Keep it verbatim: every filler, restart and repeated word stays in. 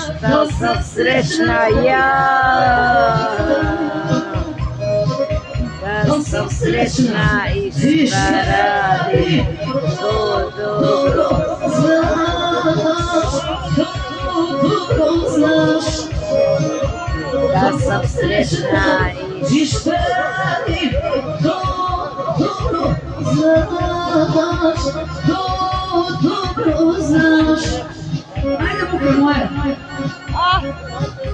Da sam srećna ja, da sam srećna i šta radim, to dobro znaš. Da sam srećna i šta radim, to dobro znaš, to dobro znaš. Ajde, buke moje.